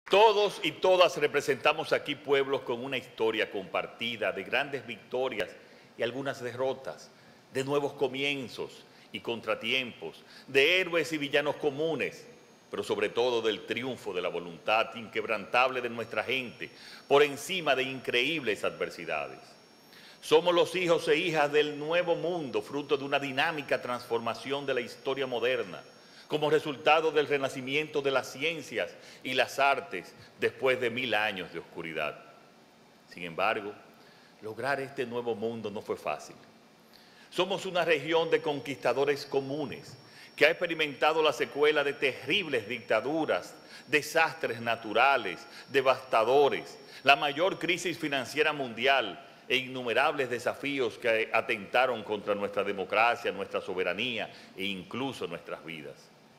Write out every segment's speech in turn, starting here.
Todos y todas representamos aquí pueblos con una historia compartida de grandes victorias y algunas derrotas, de nuevos comienzos y contratiempos, de héroes y villanos comunes, pero sobre todo del triunfo de la voluntad inquebrantable de nuestra gente por encima de increíbles adversidades. Somos los hijos e hijas del nuevo mundo, fruto de una dinámica transformación de la historia moderna, como resultado del renacimiento de las ciencias y las artes después de 1000 años de oscuridad. Sin embargo, lograr este nuevo mundo no fue fácil. Somos una región de conquistadores comunes que ha experimentado la secuela de terribles dictaduras, desastres naturales, devastadores, la mayor crisis financiera mundial e innumerables desafíos que atentaron contra nuestra democracia, nuestra soberanía e incluso nuestras vidas.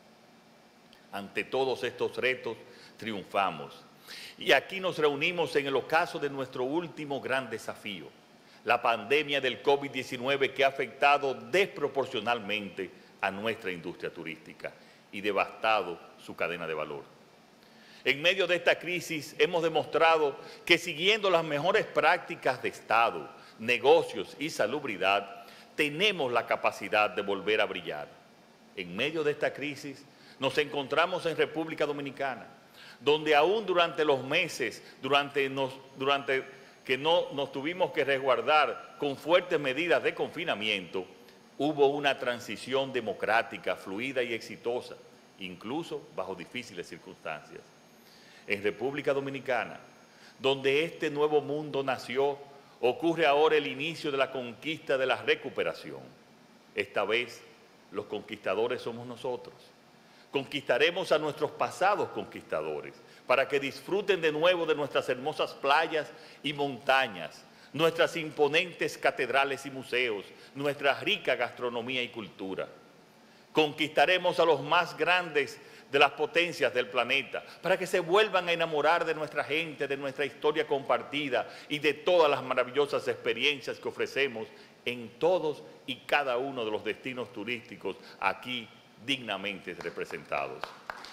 Ante todos estos retos triunfamos. Y aquí nos reunimos en el ocaso de nuestro último gran desafío, la pandemia del COVID-19 que ha afectado desproporcionalmente a nuestra industria turística y devastado su cadena de valor. En medio de esta crisis hemos demostrado que siguiendo las mejores prácticas de Estado, negocios y salubridad, tenemos la capacidad de volver a brillar. En medio de esta crisis nos encontramos en República Dominicana, donde aún durante los meses, durante que nos tuvimos que resguardar con fuertes medidas de confinamiento, hubo una transición democrática, fluida y exitosa, incluso bajo difíciles circunstancias. En República Dominicana, donde este nuevo mundo nació, ocurre ahora el inicio de la conquista de la recuperación. Esta vez, los conquistadores somos nosotros. Conquistaremos a nuestros pasados conquistadores para que disfruten de nuevo de nuestras hermosas playas y montañas, nuestras imponentes catedrales y museos, nuestra rica gastronomía y cultura. Conquistaremos a los más grandes de las potencias del planeta para que se vuelvan a enamorar de nuestra gente, de nuestra historia compartida y de todas las maravillosas experiencias que ofrecemos en todos y cada uno de los destinos turísticos aquí dignamente representados.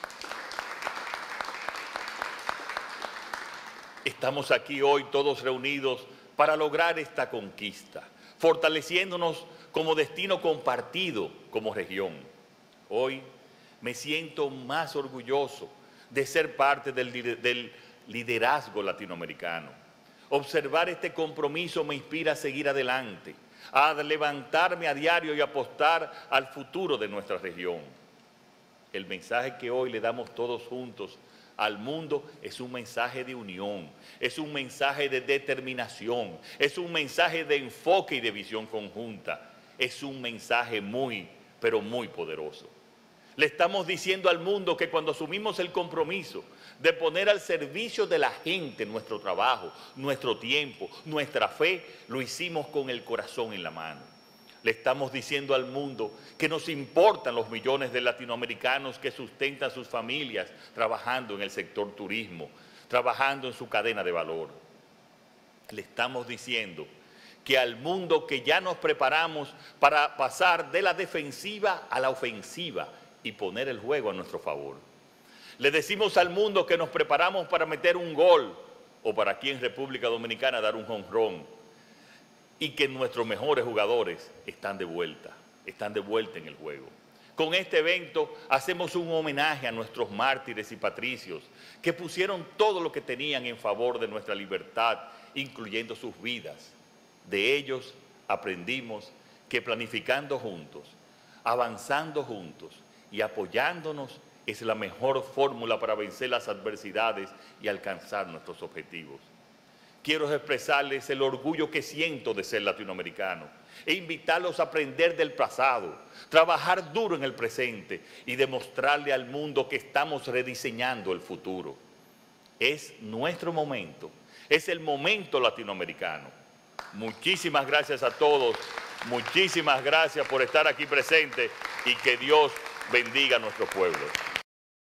Estamos aquí hoy todos reunidos para lograr esta conquista, fortaleciéndonos como destino compartido como región. Hoy me siento más orgulloso de ser parte del liderazgo latinoamericano. Observar este compromiso me inspira a seguir adelante, a levantarme a diario y apostar al futuro de nuestra región. El mensaje que hoy le damos todos juntos al mundo es un mensaje de unión, es un mensaje de determinación, es un mensaje de enfoque y de visión conjunta, es un mensaje muy, pero muy poderoso. Le estamos diciendo al mundo que cuando asumimos el compromiso de poner al servicio de la gente nuestro trabajo, nuestro tiempo, nuestra fe, lo hicimos con el corazón en la mano. Le estamos diciendo al mundo que nos importan los millones de latinoamericanos que sustentan sus familias trabajando en el sector turismo, trabajando en su cadena de valor. Le estamos diciendo que al mundo que ya nos preparamos para pasar de la defensiva a la ofensiva y poner el juego a nuestro favor. Le decimos al mundo que nos preparamos para meter un gol o para aquí en República Dominicana dar un jonrón y que nuestros mejores jugadores están de vuelta en el juego. Con este evento hacemos un homenaje a nuestros mártires y patricios que pusieron todo lo que tenían en favor de nuestra libertad, incluyendo sus vidas. De ellos aprendimos que planificando juntos, avanzando juntos y apoyándonos es la mejor fórmula para vencer las adversidades y alcanzar nuestros objetivos. Quiero expresarles el orgullo que siento de ser latinoamericano e invitarlos a aprender del pasado, trabajar duro en el presente y demostrarle al mundo que estamos rediseñando el futuro. Es nuestro momento, es el momento latinoamericano. Muchísimas gracias a todos, muchísimas gracias por estar aquí presentes y que Dios bendiga a nuestro pueblo.